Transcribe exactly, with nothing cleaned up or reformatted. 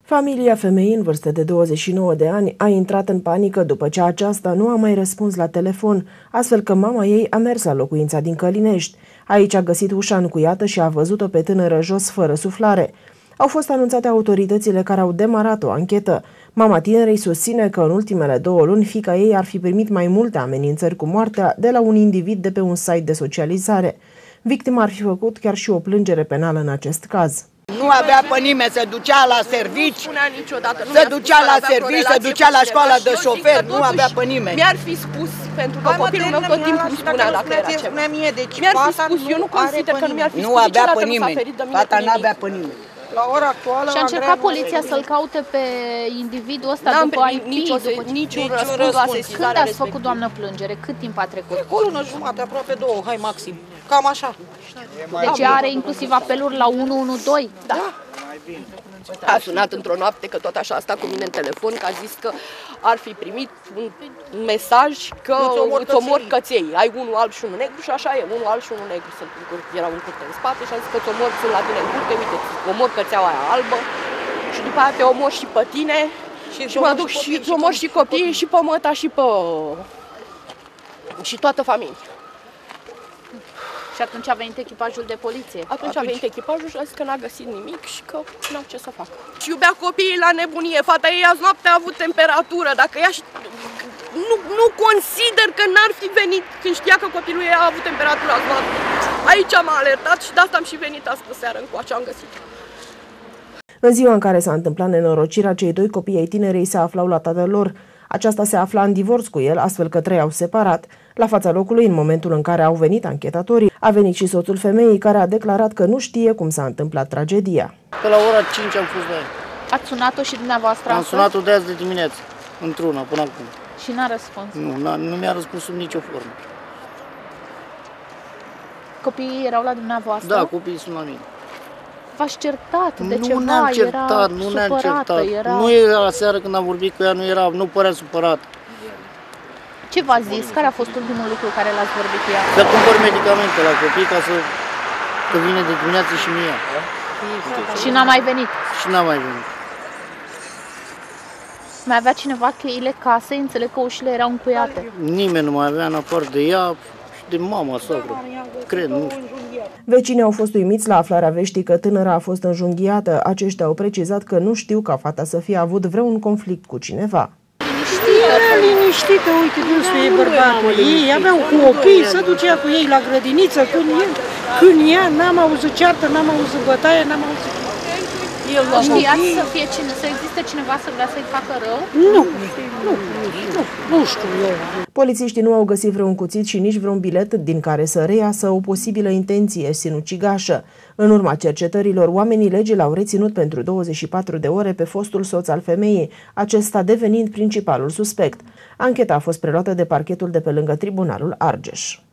Familia femeii în vârstă de douăzeci și nouă de ani a intrat în panică după ce aceasta nu a mai răspuns la telefon, astfel că mama ei a mers la locuința din Călinești. Aici a găsit ușa încuiată și a văzut-o pe tânără jos fără suflare. Au fost anunțate autoritățile care au demarat o anchetă. Mama tinerei susține că în ultimele două luni fiica ei ar fi primit mai multe amenințări cu moartea de la un individ de pe un site de socializare. Victima ar fi făcut chiar și o plângere penală în acest caz. Nu avea pe nimeni, se ducea la servici, niciodată, nu se ducea la servici, se ducea la școala de șofer, nu avea pe nimeni. Mi-ar fi spus, pentru că copilul meu tot timpul îmi spunea dacă era ceva. Mi-ar fi spus, eu nu consider că nu mi-ar fi spus, nu avea pe nimeni, fata n-avea pe nimeni. La ora actuală și a încercat poliția să-l caute pe individul ăsta după I P, niciun, după niciun ce... răspuns la sesizarea Când ați făcut, doamnă, plângere? Cât timp a trecut? O lună jumate, aproape două, hai maxim. Cam așa. Deci are inclusiv apeluri la unu unu doi? Da. A sunat într-o noapte, că tot așa a stat cu mine în telefon, că a zis că ar fi primit un mesaj că îți omor căței. Ai unul alb și unul negru și așa e, unul alb și unul negru sunt în curte. Erau în curte în spate și a zis că îți omor, sunt la tine în curte, uite, omor cățeaua aia albă și după aia te omor și pe tine și, și mă duc și îți omor și copiii și pe măta și pe... și toată familia. Și atunci a venit echipajul de poliție. Atunci, atunci a venit echipajul și a zis că n-a găsit nimic și că n-au ce să facă. Și iubea copiii la nebunie. Fata ei azi noapte a avut temperatură. Dacă ea nu, nu consider că n-ar fi venit când știa că copilul ei a avut temperatură azi noapte. Aici m-a alertat și de asta am și venit astă seară încoace, am găsit. În ziua în care s-a întâmplat nenorocirea, cei doi copii ai tinerei se aflau la tatăl lor. Aceasta se afla în divorț cu el, astfel că trăiau separat. La fața locului, în momentul în care au venit anchetatorii, a venit și soțul femeii, care a declarat că nu știe cum s-a întâmplat tragedia. Pe la ora cinci am fost la ea. Ați sunat-o și dumneavoastră? Am sunat-o de azi de dimineață, într-una, până acum. Și n-a răspuns? Nu, nu mi-a răspuns sub nicio formă. Copiii erau la dumneavoastră? Da, copiii sunt la mine. V-ați certat de nu ceva? Ne-am certat, era nu ne-am certat. Era... Nu era la seară când am vorbit cu ea, nu, era, nu părea supărat. Ce v-a zis? Care a fost ultimul lucru care l-ați vorbit cu ea? Să cumpăr medicamente la copii ca să că vine de dimineață și mie. Și n-a mai venit? Și n-a mai venit. Mai avea cineva cheile casei? Înțeleg că ușile erau încuiate. Nimeni nu mai avea în afară de ea și de mama, soacră. Cred, nu știu. Vecinii au fost uimiți la aflarea veștii că tânăra a fost înjunghiată. Aceștia au precizat că nu știu ca fata să fie avut vreun conflict cu cineva. Era liniștită, uite, dânsul e bărbatul ei, aveau copii, se ducea cu ei la grădiniță, când el, când ea, n-am auzit ceartă, n-am auzit bătaie, n-am auzit... Știați să, fie cine, să existe cineva să vrea să-i facă rău? Nu, nu, nu, nu știu eu. Polițiștii nu au găsit vreun cuțit și nici vreun bilet din care să reiasă o posibilă intenție sinucigașă. În urma cercetărilor, oamenii legii l-au reținut pentru douăzeci și patru de ore pe fostul soț al femeii, acesta devenind principalul suspect. Ancheta a fost preluată de parchetul de pe lângă Tribunalul Argeș.